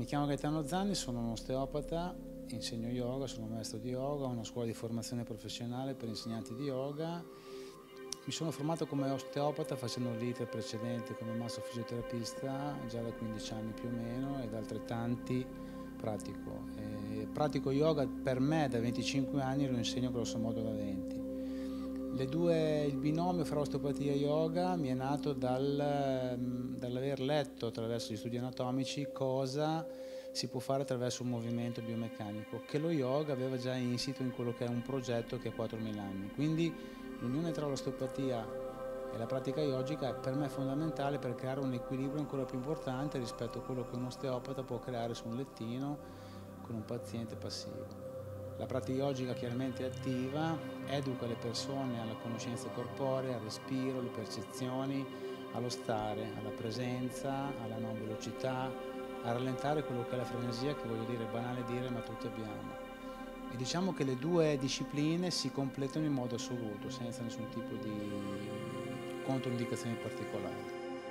chiamo Gaetano Zanni, sono un osteopata, insegno yoga, sono maestro di yoga, ho una scuola di formazione professionale per insegnanti di yoga. Mi sono formato come osteopata facendo l'iter precedente come massofisioterapista già da 15 anni più o meno ed altrettanti pratico. Pratico yoga per me da 25 anni e lo insegno grosso modo da 20. Il binomio fra osteopatia e yoga mi è nato dall'aver letto attraverso gli studi anatomici cosa si può fare attraverso un movimento biomeccanico, che lo yoga aveva già insito in quello che è un progetto che ha 4.000 anni. Quindi l'unione tra l'osteopatia e la pratica yogica è per me fondamentale per creare un equilibrio ancora più importante rispetto a quello che un osteopata può creare su un lettino con un paziente passivo. La pratica yogica chiaramente è attiva, educa le persone alla conoscenza corporea, al respiro, alle percezioni, allo stare, alla presenza, alla non velocità, a rallentare quello che è la frenesia, che voglio dire, è banale dire, ma tutti abbiamo. E diciamo che le due discipline si completano in modo assoluto, senza nessun tipo di controindicazioni particolari.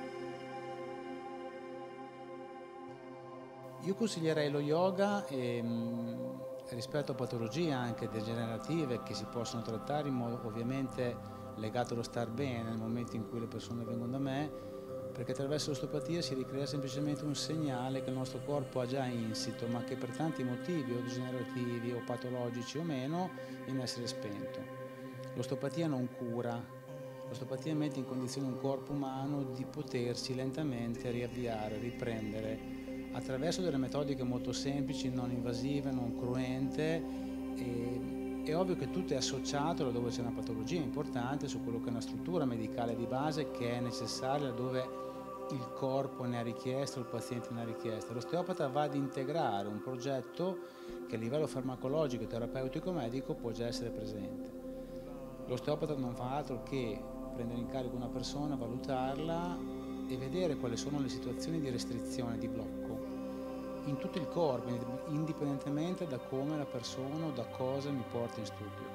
Io consiglierei lo yoga rispetto a patologie anche degenerative che si possono trattare in modo ovviamente legato allo star bene nel momento in cui le persone vengono da me, perché attraverso l'osteopatia si ricrea semplicemente un segnale che il nostro corpo ha già insito, ma che per tanti motivi o degenerativi o patologici o meno viene a essere spento. L'osteopatia non cura, l'osteopatia mette in condizione un corpo umano di potersi lentamente riavviare, riprendere, attraverso delle metodiche molto semplici, non invasive, non cruente. È ovvio che tutto è associato laddove c'è una patologia importante su quello che è una struttura medicale di base che è necessaria laddove il corpo ne ha richiesta o il paziente ne ha richiesta. L'osteopata va ad integrare un progetto che a livello farmacologico, terapeutico, medico può già essere presente. L'osteopata non fa altro che prendere in carico una persona, valutarla e vedere quali sono le situazioni di restrizione, di blocco in tutto il corpo, indipendentemente da come la persona o da cosa mi porta in studio.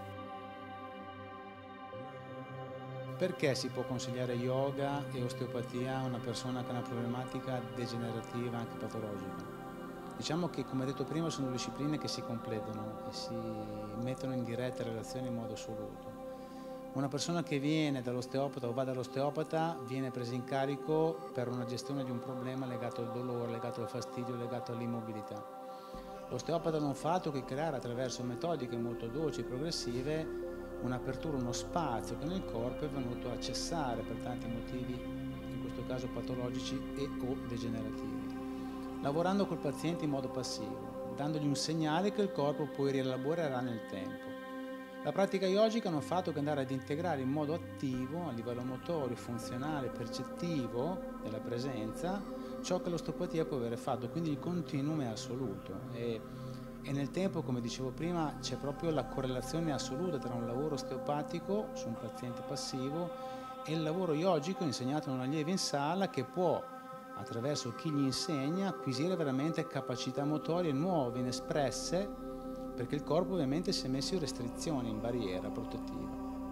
Perché si può consigliare yoga e osteopatia a una persona che ha una problematica degenerativa, anche patologica? Diciamo che, come detto prima, sono discipline che si completano e si mettono in diretta relazione in modo assoluto. Una persona che viene dall'osteopata o va dall'osteopata viene presa in carico per una gestione di un problema legato al dolore, legato al fastidio, legato all'immobilità. L'osteopata non fa altro che creare attraverso metodiche molto dolci e progressive un'apertura, uno spazio che nel corpo è venuto a cessare per tanti motivi, in questo caso patologici e o degenerativi. Lavorando col paziente in modo passivo, dandogli un segnale che il corpo poi rielaborerà nel tempo. La pratica yogica non fa altro che andare ad integrare in modo attivo, a livello motorio, funzionale, percettivo della presenza, ciò che l'osteopatia può avere fatto, quindi il continuum è assoluto. E nel tempo, come dicevo prima, c'è proprio la correlazione assoluta tra un lavoro osteopatico su un paziente passivo e il lavoro yogico insegnato da un allievo in sala che può, attraverso chi gli insegna, acquisire veramente capacità motorie nuove, inespresse, perché il corpo ovviamente si è messo in restrizione, in barriera protettiva.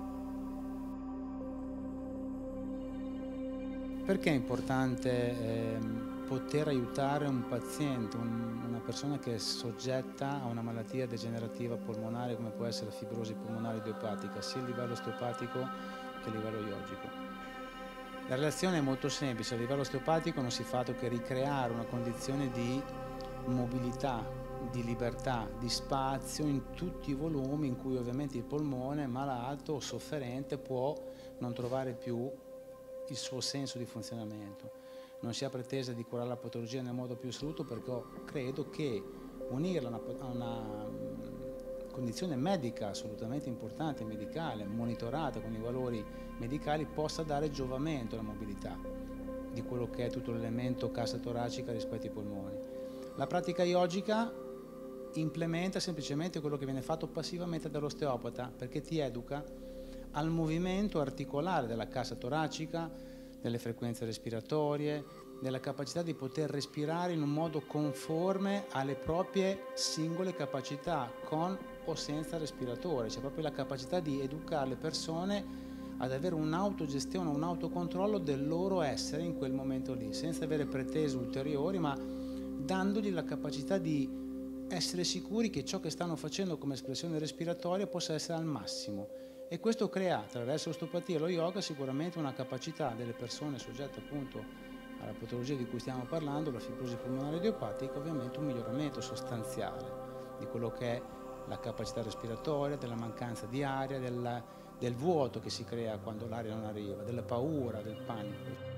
Perché è importante poter aiutare un paziente, una persona che è soggetta a una malattia degenerativa polmonare come può essere la fibrosi polmonare idiopatica, sia a livello osteopatico che a livello yogico? La relazione è molto semplice, a livello osteopatico non si fa altro che ricreare una condizione di mobilità, di libertà, di spazio in tutti i volumi in cui ovviamente il polmone malato o sofferente può non trovare più il suo senso di funzionamento. Non si ha pretesa di curare la patologia nel modo più assoluto perché credo che unirla a una condizione medica assolutamente importante, medicale, monitorata con i valori medicali, possa dare giovamento alla mobilità di quello che è tutto l'elemento cassa toracica rispetto ai polmoni. La pratica yogica implementa semplicemente quello che viene fatto passivamente dall'osteopata perché ti educa al movimento articolare della cassa toracica, delle frequenze respiratorie, della capacità di poter respirare in un modo conforme alle proprie singole capacità, con o senza respiratore. C'è proprio la capacità di educare le persone ad avere un'autogestione, un autocontrollo del loro essere in quel momento lì, senza avere pretese ulteriori, ma dandogli la capacità di essere sicuri che ciò che stanno facendo come espressione respiratoria possa essere al massimo. E questo crea, attraverso l'osteopatia e lo yoga, sicuramente una capacità delle persone soggette appunto alla patologia di cui stiamo parlando, la fibrosi polmonare idiopatica, ovviamente un miglioramento sostanziale di quello che è la capacità respiratoria, della mancanza di aria, del vuoto che si crea quando l'aria non arriva, della paura, del panico.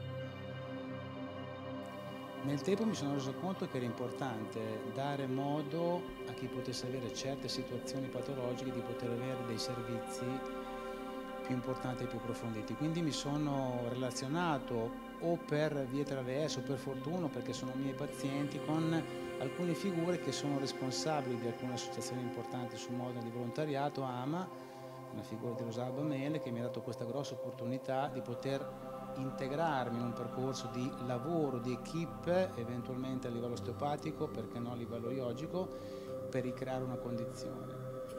Nel tempo mi sono reso conto che era importante dare modo a chi potesse avere certe situazioni patologiche di poter avere dei servizi più importanti e più approfonditi. Quindi mi sono relazionato o per vie traverse o per fortuna, perché sono miei pazienti, con alcune figure che sono responsabili di alcune associazioni importanti sul modo di volontariato. AMA, una figura di Rosalba Mele, che mi ha dato questa grossa opportunità di poter integrarmi in un percorso di lavoro, di equip, eventualmente a livello osteopatico, perché no a livello yogico, per ricreare una condizione.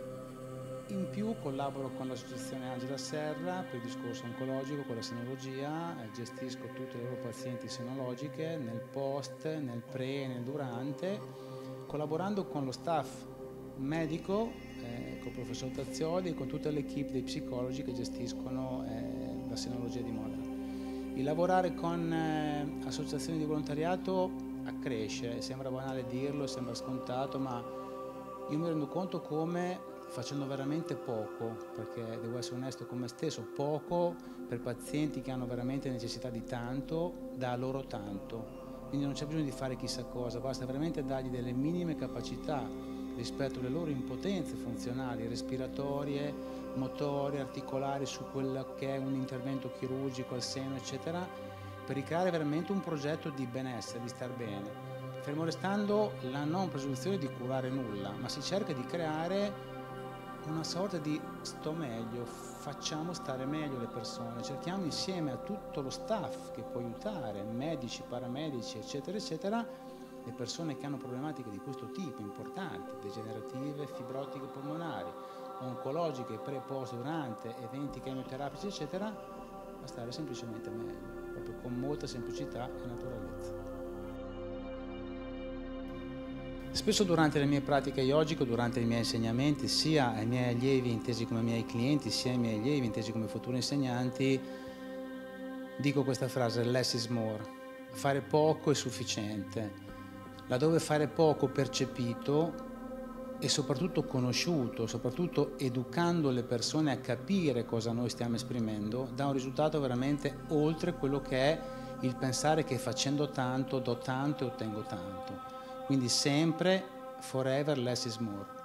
In più collaboro con l'associazione Angela Serra per il discorso oncologico, con la senologia, gestisco tutte le loro pazienti senologiche nel post, nel pre e nel durante, collaborando con lo staff medico, con il professor Tazzioli e con tutta l'equipe dei psicologi che gestiscono la senologia di Modena. Il lavorare con associazioni di volontariato accresce, sembra banale dirlo, sembra scontato, ma io mi rendo conto come facendo veramente poco, perché devo essere onesto con me stesso, poco per pazienti che hanno veramente necessità di tanto, dà loro tanto. Quindi non c'è bisogno di fare chissà cosa, basta veramente dargli delle minime capacità rispetto alle loro impotenze funzionali, respiratorie, motorie, articolari, su quello che è un intervento chirurgico al seno, eccetera, per ricreare veramente un progetto di benessere, di star bene. Fermo restando la non presunzione di curare nulla, ma si cerca di creare una sorta di sto meglio, facciamo stare meglio le persone, cerchiamo insieme a tutto lo staff che può aiutare, medici, paramedici, eccetera, eccetera, le persone che hanno problematiche di questo tipo importanti, degenerative, fibrotiche polmonari, oncologiche, pre, post, durante, eventi chemioterapici, eccetera, a stare semplicemente meglio, proprio con molta semplicità e naturalezza. Spesso durante le mie pratiche yogiche, durante i miei insegnamenti, sia ai miei allievi intesi come miei clienti, sia ai miei allievi intesi come futuri insegnanti, dico questa frase: less is more. Fare poco è sufficiente. Laddove fare poco percepito e soprattutto conosciuto, soprattutto educando le persone a capire cosa noi stiamo esprimendo, dà un risultato veramente oltre quello che è il pensare che facendo tanto do tanto e ottengo tanto. Quindi sempre, forever, less is more.